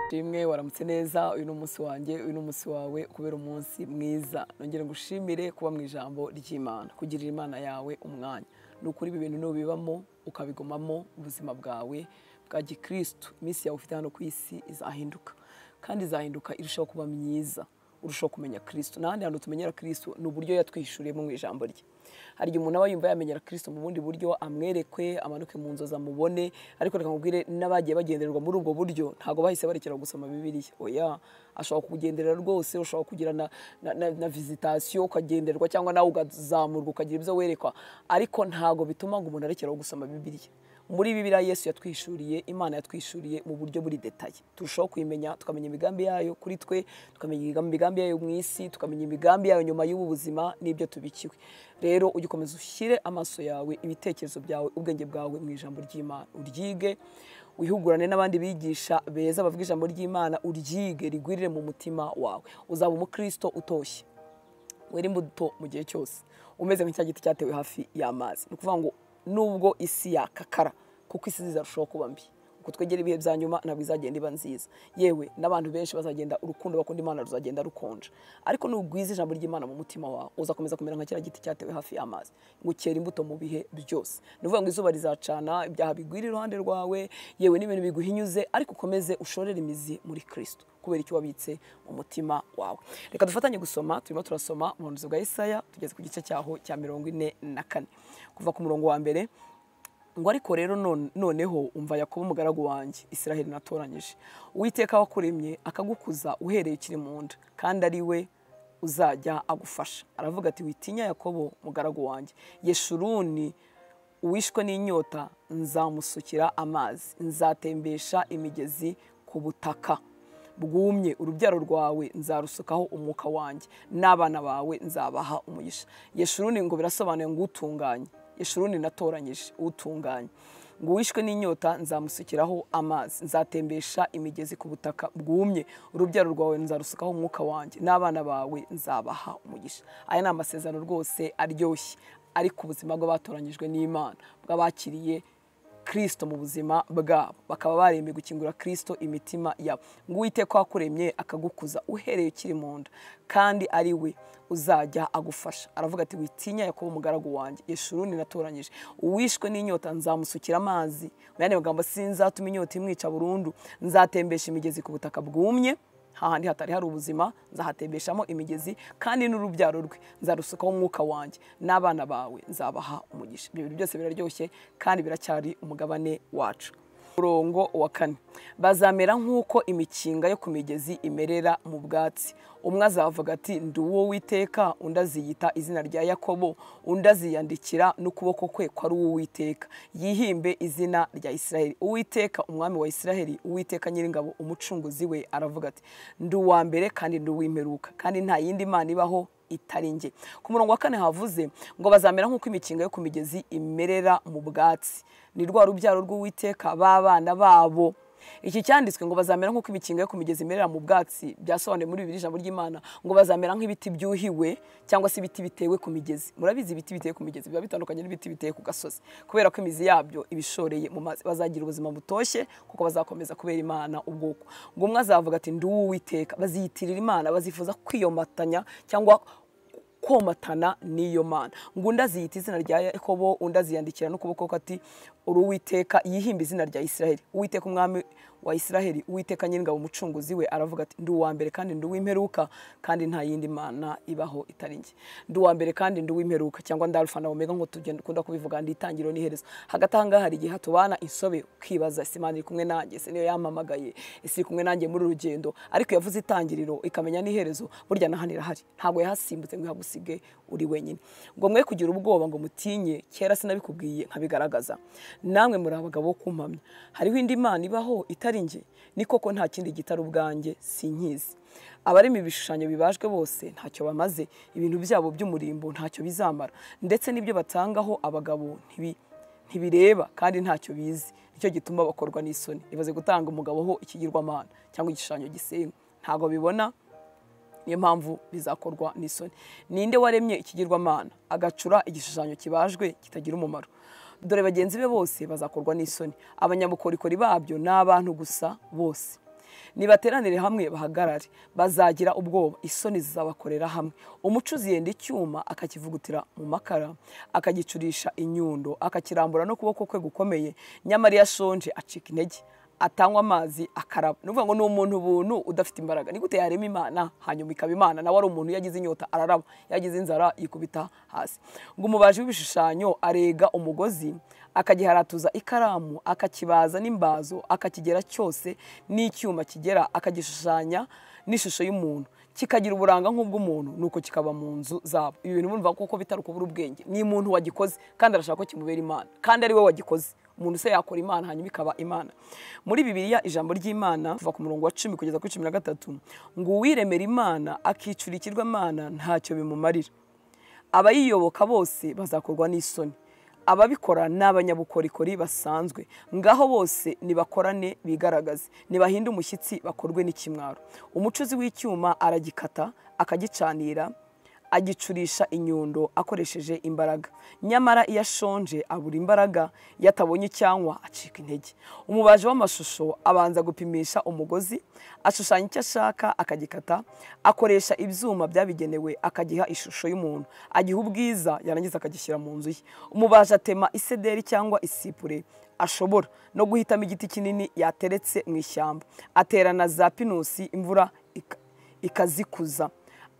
Rimwe waramutse neza, uyu ni umunsi wanjye, uyu ni umunsi wawe, kubera umunsi mwiza. Nongere ngushimire kuba mu ijambo ry'Imana, kugirira Imana yawe umwanya. Ni ukuri ibi bintu nubibamo ukabigumamo, ubuzima bwawe bwa gikristo, iminsi yawe ufite hano ku isi izahinduka, kandi izahinduka irushaho kuba myiza, urushaho kumenya Kristo. N'ahandi hantu tumenyera Kristo ni uburyo yatwishuriyemo mu ijambo rye. Hari igihe umuntu aba yumva yamenyera Kristo mu bundi buryo, amwerekwe, amanuke mu nzozi amubone, ariko reka nkubwire n'abagiye bagendererwa muri ubwo buryo ntago bahise barekera gusoma Bibiliya. Oya, ashobora kugenderera rwose, ushobora kugira na visitation ukagenderwa, cyangwa nawe ugazamurwa ukagira ibyo werekwa, ariko ntago bituma ngo umuntu arekeraho gusoma Bibiliya. Muri Bibiliya Yesu yatwishuriye, Imana yatwishuriye mu buryo buri detaye. Turushaho kuyimenya, tukamenya imigambi yayo kuri twe, tukamenya imigambi yayo mu isi, tukamenya imigambi yayo nyuma y'ubu buzima n'ibyo tubikiwe. Rero ugikomeza ushyire amaso yawe, ibitekerezo byawe, ubwenge bwawe mu ijambo ry'Imana. Uryige, wihugurane n'abandi bigisha beza bavuga ijambo ry'Imana, uryige rigwirire mu mutima wawe. Uzaba umukristo utoshye, wera imbuto mu gihe cyose, umeze nk'icya giti cyatewe hafi y'amazi. Ni ukuvuga ngo nubwo isi yakakara, kuko isi zizarushaho kuba mbi, uko twegera ibihe bya nyuma ntabwo izagenda iba nziza. Yewe n'abantu benshi bazagenda, urukundo bakunda Imana ruzagenda rukonja, ariko nugwiza ijambo ry'Imana mu mutima wawe, uzakomeza kumera nka kiriya giti cyatewe hafi y'amazi, ngukera imbuto mu bihe byose. Ni ukuvuga ngo izuba rizacana, ibyaha bigwira iruhande rwawe, yewe n'ibintu biguhinyuze, ariko ukomeze ushorere imizi muri Kristo, kubera icyo wabitse mu mutima wawe. Reka dufatanye gusoma. Turimo turasoma mu buhanuzi bwa Yesaya, tugeze ku gice cyaho cya 44, kuva ku murongo wa mbere. Ngo ariko rero noneho umva Yakobo umugaragu wanjye, Isiraheli natoranyije, Uwiteka wakuremye akagukuza uhereye ukiri mu nda, kandi ari we uzajya agufasha. Aravuga ati, witinya Yakobo umugaragu wanjye, Yeshuruni uwishwe n'inyota nzamusukira amazi, nzatembesha imigezi ku butaka bwumye, urubyaro rwawe nzarusukaho umwuka wanjye, n'abana bawe nzabaha umugisha. Yeshuruni ngo birasobanuye ngo utunganye. Yeshuruni natoranyije, utunganye. Ngo wishwe n'inyota nzamusukiraho amazi, nzatembesha imigezi ku butaka bwumye, urubyaro rwawe nzarusukaho umwuka wanjye, n'abana bawe nzabaha umugisha. Aya ni amasezerano rwose aryoshye, ariko ubuzima bw'abatoranyijwe n'Imana, bw'abakiriye Kristo mu buzima bwabo, bakaba baremeye gukingura Kristo imitima yabo. Ngo Uwiteka wakuremye akagukuza uhereye ukiri mu nda, kandi ari we uzajya agufasha. Aravuga ati, witinya Yakobo umugaragu wanjye, Yeshuruni natoranyije, uwishwe n'inyota nzamusukira amazi. Mu yandi magambo, sinzatuma inyota imwica burundu, nzatembesha imigezi ku butaka bwumye, hahandi hatari hari ubuzima nzahatembeshamo imigezi, kandi n'urubyaro rwe nzarusukaho umwuka wanjye, n'abana bawe nzabaha umugisha. Ibyo byose biraryoshye kandi biracyari umugabane wacu. Murongo wa 4, bazamera nk'uko imikinga yo ku migezi imerera mu bwatsi. Umwe azavuga ati, ndi uwo Uwiteka, undi aziyita izina rya Yakobo, undi aziyandikira n'ukuboko kwe ko ari Uwiteka, yihimbe izina rya Isiraheli. Uwiteka umwami wa Isiraheli, Uwiteka nyiringabo umucunguzi we, aravuga ati, ndi uwa mbere kandi ndi uw'imperuka, kandi nta yindi Mana ibaho itari njye. Ku murongo wa 4 havuze ngo bazamera nk'uko imikinga yo ku migezi imerera mu bwatsi. Ni rwa rubyaro rw'Uwiteka, b'abana babo. Iki cyanditswe ngo bazamera nk'uko imikinga yo ku migezi imerera mu bwatsi, byasobanuye muri Bibiliya ijambo ry'Imana ngo bazamera nk'ibiti byuhiwe, cyangwa se ibiti bitewe ku migezi. Murabizi ibiti biteye ku migezi biba bitandukanye n'ibiti biteye ku gasozi, kubera ko imizi yabyo ibishoreye mu mazi. Bazagira ubuzima butoshye kuko bazakomeza kubera Imana ubwoko. Ngo umwe azavuga ati, ndi uw'Uwiteka, baziyitirira Imana, bazifuza kwiyomatanya cyangwa komatana n'iyo Mana. Ngo undi aziyita izina rya Yakobo, undi aziyandikira n'ukuboko ati, uri Uwiteka, yihimba izina rya Isiraheli. Uwiteka umwami wa Isiraheli, Uwiteka nyiringabo umucunguzi we, aravuga ati, ndi uwa mbere kandi ndi uw'imperuka, kandi nta yindi Mana ibaho itari njye. Ndi uwa mbere kandi ndi uw'imperuka, cyangwa ndi Alpha na Omega nk'uko tugenda kubivuga, ndi itangiriro n'iherezo. Hagati aha ngaha hari igihe hatubana insobe, ukibaza, ese Imana iri kumwe nanjye? Ese niyo yampamagaye? Ese iri kumwe nanjye muri urugendo? Ariko yavuze itangiriro ikamenya n'iherezo, burya na hano irahari, ntabwo yahasimbutse ngo ihagusige uri wenyine. Ngo mwe kugira ubwoba ngo mutinye, kera sinabikubwiye nkabigaragaza. Namwe muri abagabo kumpamya, hariho indi Mana ibaho itari njye? Ni koko nta kindi gitari ubwanjye sinkizi. Abarema ibishushanyo bibajwe bose ntacyo bamaze, ibintu byabo by'umurimbo ntacyo bizamara, ndetse n'ibyo batangaho abagabo ntibireba kandi ntacyo bizi. Nicyo gituma bakorwa n'isoni. Ibaze gutanga umugabo ho ikigirwamana cyangwa igishushanyo gisenga, ntago bibona, niyo mpamvu bizakorwa n'isoni. Ninde waremye ikigirwamana agacura igishushanyo kibajwe kitagira umumaro? Dore bagenzi be bose bazakorwa n'isoni, abanyabukorikori babyo n'abantu gusa bose. nibateranire hamwe bahagarare, bazagira ubwoba, isoni zizabakorera hamwe. Umucuzi yenda icyuma akakivugutira mu makara, akagicurisha inyundo, akakirambura no kuboko kwe gukomeye, nyamara iyo ashonje acika intege, atanywa amazi akaraba. Nuvuga ngo ni umuntu buntu udafite imbaraga. Ni gute yarema Imana hanyuma ikaba Imana? Nawe ari umuntu yagize inyota araraba, yagize inzara yikubita hasi. Ngo umubaji w'ibishushanyo arega umugozi, akagiharatuza ikaramu, akakibaza n'imbazo, akakigera cyose n'icyuma kigera, akagishushanya n'ishusho y'umuntu, kikagira uburanga nk'ubw'umuntu, nuko kikaba mu nzu zabo. Ibi bintu murumva koko bitari kubura ubwenge. Ni umuntu wagikoze kandi arashaka ko kimubera Imana, kandi ari we wagikoze. Umuntu se yakora Imana hanyuma ikaba Imana. Muri Bibiliya ijambo ry'Imana kuva ku murongo wa 10 kugeza kuri 13, ngo uwiremera Imana akicura ikirwamana ntacyo bimumarira. Abayiyoboka bose bazakorwa n'isoni, ababikora n'abanyabukorikori basanzwe. Ngaho bose nibakorane bigaragaze, nibahinde umushyitsi bakorwe n'ikimwaro. Umucuzi w'icyuma aragikata akagicanira, agicurisha inyundo akoresheje imbaraga, nyamara iyo ashonje abura imbaraga, yatabonye icyanywa acika intege. Umubaji w'amashusho abanza gupimisha umugozi, ashushanya icyo ashaka akagikata, akoresha ibyuma byabigenewe, akagiha ishusho y'umuntu, agiha ubwiza, yarangiza akagishyira mu nzu ye. Umubaji atema isederi cyangwa isipure ashobora no guhitamo igiti kinini yateretse mu ishyamba, aterana za pinusi imvura ikazikuza.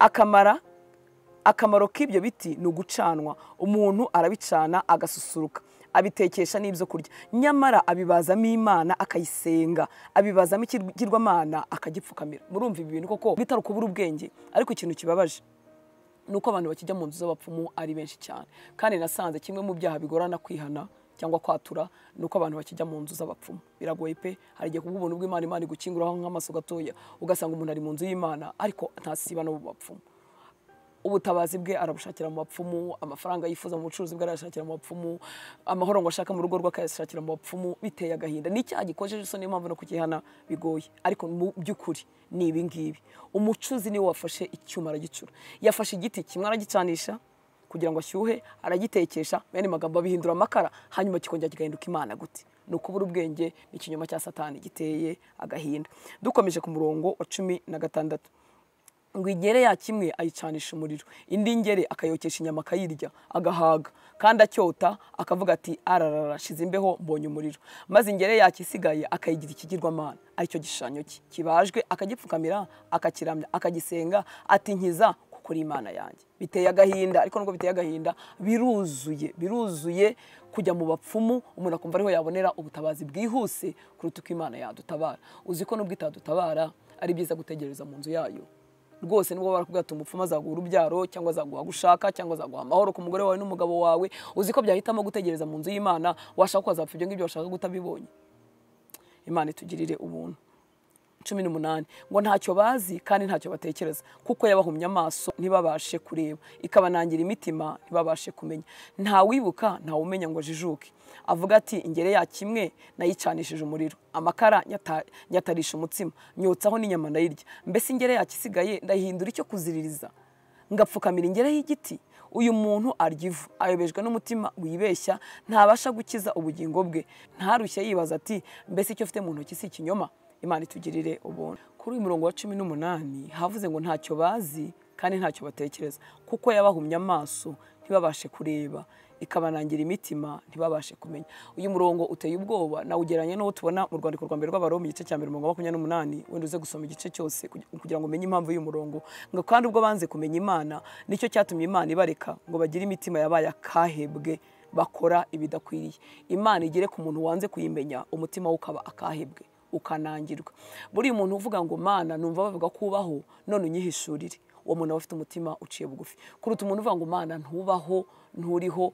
Akamaro k'ibyo biti ni ugucanwa, umuntu arabicana agasusuruka, abitekesha n'ibyo kurya. Nyamara abibazamo Imana akayisenga, abibazamo ikigirwamana akagipfukamira. Murumva ibi bintu koko bitari kubura ubwenge. Ariko ikintu kibabaje nuko abantu bakijya mu nzu z'abapfumu ari benshi cyane, kandi nasanze kimwe mu byaha bigorana kwihana cyangwa kwatura nuko abantu bakijya mu nzu z'abapfumu. Biragoye pe, hari igihe kubw'ubuntu bw'Imana Imana igukinguraho nk'amaso gatoya, ugasanga umuntu ari mu nzu y'Imana ariko ntasiba no mu bapfumu. Ubutabazi bwe arabushakira mu bapfumu, amafaranga yifuza mu bucuruzi bwe arashakira mu bapfumu, amahoro ngo ashaka mu rugo rwe akayashakira mu bapfumu. Biteye agahinda, n'icyaha gikojeje isoni, niyo mpamvu no kugihana bigoye. Ariko mu by'ukuri ni ibi ngibi. Umucuzi niwe wafashe icyuma aragicura, yafashe igiti kimwe aragicanisha kugira ngo ashyuhe, aragitekesha, bene magambo abihindura amakara, hanyuma kikongera kigahinduka Imana. Gute? Ni ukubura ubwenge, ni ikinyoma cya Satani giteye agahinda. Dukomeje ku murongo wa 16, ngo ingere ya kimwe ayicanisha umuriro, indi ngere akayokesha inyama akayirya agahaga, kandi acyota akavuga ati ararara shize imbeho mbonye umuriro. Maze ingere yakisigaye akayigira ikigirwamana, aricyo gishushanyo cye kibajwe, akagipfukamira, akakiramya, akagisenga, ati nkiza kuko uri Imana yanjye. Biteye agahinda, ariko nubwo biteye agahinda biruzuye kujya mu bapfumu, umuntu akumva ariho yabonera ubutabazi bwihuse kuruta uko Imana yadutabara. Uzi ko nubwo itadutabara ari byiza gutegereza mu nzu yayo. Rwose nibwo barakubwira ati umupfumu azaguha urubyaro, cyangwa azaguha gushaka, cyangwa azaguha amahoro ku mugore wawe n'umugabo wawe. Uzi ko byahitamo gutegereza mu nzu y'Imana, washaka ko azapfa ibyo ngibyo washaka gutabibonye. Imana itugirire ubuntu. 18, ngo ntacyo bazi kandi ntacyo batekereza, kuko yabahumye amaso ntibabashe kureba, ikabanangira imitima ntibabashe kumenya. Nta wibuka, nta umenya ngo ajijuke. Avuga ati ingere ya kimwe nayicanishije umuriro, amakara nyatarisha umutsima, nyotsaho n'inyama ndayirya. Mbese ingere yakisigaye ndahindura icyo kuziririza, ngapfukamira ingere y'igiti. Uyu muntu arya ivu, ayobejwe n'umutima wibeshya, ntabasha gukiza ubugingo bwe. Ntarushye yibaza ati mbese icyo ufite mu ntoki si ikinyoma? Imana itugirire ubuntu. Kuri uyu murongo wa 18 havuze ngo ntacyo bazi kandi ntacyo batekereza, kuko yabahumye amaso ntibabashe kureba, ikabanangira imitima ntibabashe kumenya. Uyu murongo uteye ubwoba, nawugeranye n'uwo tubona mu rwandiko rwa mbere rw'Abaroma igice cya 28, wenda uze gusoma igice cyose kugira ngo umenye impamvu y'uyu murongo. Ngo kandi ubwo banze kumenya Imana, nicyo cyatumye Imana ibareka ngo bagire imitima yabaye akahebwe, bakora ibidakwiriye. Imana igere ku muntu wanze kuyimenya, umutima we ukaba akahebwe, ukanangirwa. Buri muntu uvuga ngo Mana numva bavuga kubaho, none unyihishurire, uwo muntu afite umutima uciye bugufi. Kuruta umuntu uvuga ngo Mana ntubaho, nturiho.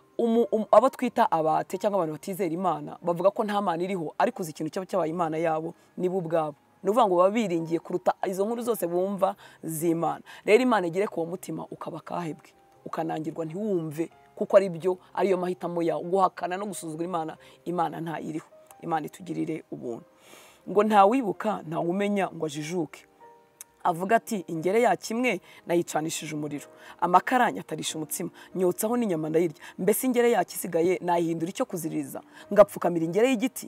Abo twita abate cyangwa abantu batizera Imana bavuga ko nta Mana iriho, ariko uzi ikintu cyaba cyabaye Imana yabo nibo ubwabo. Nuvuga ngo babiringiye kuruta izo nkuru zose bumva z'Imana. Rero Imana igere ku mutima ukaba kahebwe, ukanangirwa, ntiwumve kuko ari byo, ariyo mahitamo yawe, guhakana no gusuzugura Imana. Imana nta iriho. Imana itugirire ubuntu. Ngo nta wibuka, nta umenya ngo ajijuke. Avuga ati ingere ya kimwe nayicanishije umuriro, amakara nyatarisha umutsima, nyotsaho n'inyama ndayirya. Mbese ingere yakisigaye nayihindura icyo kuziririza, ngapfukamira ingere y'igiti.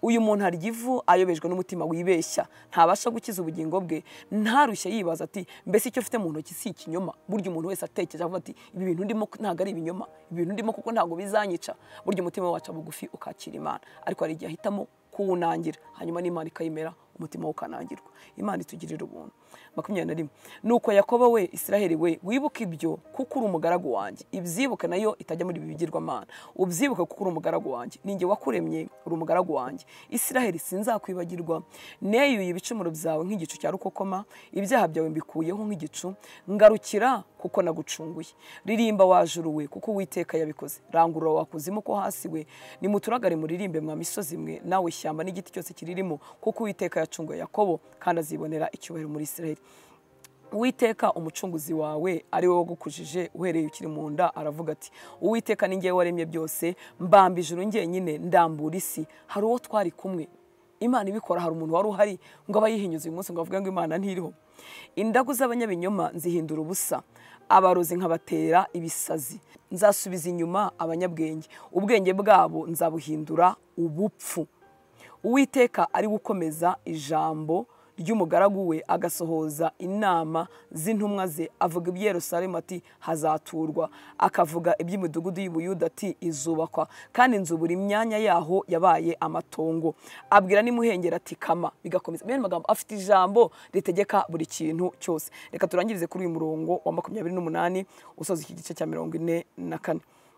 uyu muntu arya ivu ayobejwe n'umutima wibeshya, ntabasha gukiza ubugingo bwe, ntarushye yibaza ati mbese icyo ufite mu ntoki si ikinyoma. Burya umuntu wese atekereje avuga ati ibi bintu ndimo ntabwo ari ibinyoma, ibintu ndimo kuko ntabwo bizanyica. Burya umutima wacu bugufi ukakira Imana, ariko hari igihe ahitamo kuwunangira, hanyuma n'Imana ikayimera umutima ukanangirwa. Imana itugirira ubuntu. 21 nuko Yakobo we Israheli we wibuka ibyo kuko uri umugaragu wanjye, ibyibuka nayo itajya muri bibigirwamana, ubyibuka kuko uri umugaragu wanjye, ninjye wakuremye, uri umugaragu wanjye. Israheli sinzakwibagirwa, neyuye ibicumuro byawe nk'igicu cya rukokoma, ibyaha byawe mbikuyeho nk'igicu, ngarukira kuko nagucunguye. Ririmba wajuru we kuko Uwiteka yabikoze, rangurura wakuzimu ko hasi we, nimuturagare muririmbe mwa misozi mwe, nawe shyamba n'igiti cyose kiririmo, kuko Uwiteka yacunguye Yakobo kandi azibonera icyubahiro muri Israheli. Uwiteka umucunguzi wawe ari wowe wagukujije uhereye ukiri mu nda, aravuga ati Uwiteka ni njyewe waremye byose, mbamba ijuru njyenyine, ndambura isi. Hari uwo twari kumwe Imana ibikora, hari umuntu wari uhari ngo abayihinyuza uyu munsi ngo avuge ngo Imana ntiriho. Indagu z'abanyabinyoma nzihindura ubusa, abarozi nkabatera ibisazi. Nzasubiza inyuma abanyabwenge, ubwenge bwabo nzabuhindura ubupfu. Uwiteka ari gukomeza ijambo ry'umugaragu we, agasohoza inama z'intumwa ze, avuga iby'i Yerusalemu ati hazaturwa, akavuga iby'imidugudu y'Ubuyuda ati izubakwa, kandi nzubura imyanya yaho yabaye amatongo. Abwira n'imuhengera ati kama, bigakomeza. Bene magambo afite ijambo ritegeka buri kintu cyose. Reka turangirize kuri uyu murongo wa 28 usoza iki gice cya 44.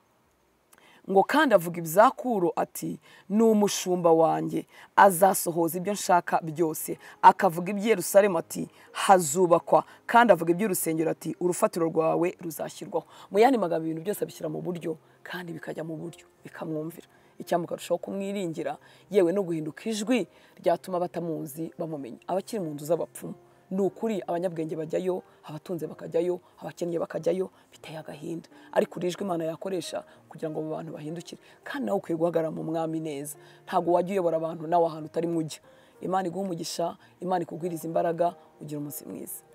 Ngo kandi avuga ibyakuro ati ni umushumba wanjye, azasohoza ibyo nshaka byose. Akavuga iby'i Yerusalemu ati hazubakwa, kandi avuga iby'urusengero ati urufatiro rwawe ruzashyirwaho. Mu yandi magambo ibintu byose abishyira mu buryo kandi bikajya mu buryo bikamwumvira, icyampa ukarushaho kumwiringira, yewe no guhinduka ijwi ryatuma batamuzi bamumenya. Abakiri mu nzu z'abapfumu ni ukuri, abanyabwenge bajyayo, abatunze bakajyayo, abakennye bakajyayo, biteye agahinda. Ariko urijwe Imana yakoresha kugira ngo abo bantu bahindukire, kandi nawe ukwiye guhagarara mu mwami neza. Ntabwo wajya uyobora abantu nawe ahantu utari mujya. Imana iguha umugisha, Imana ikugwiriza imbaraga, ugira umunsi mwiza.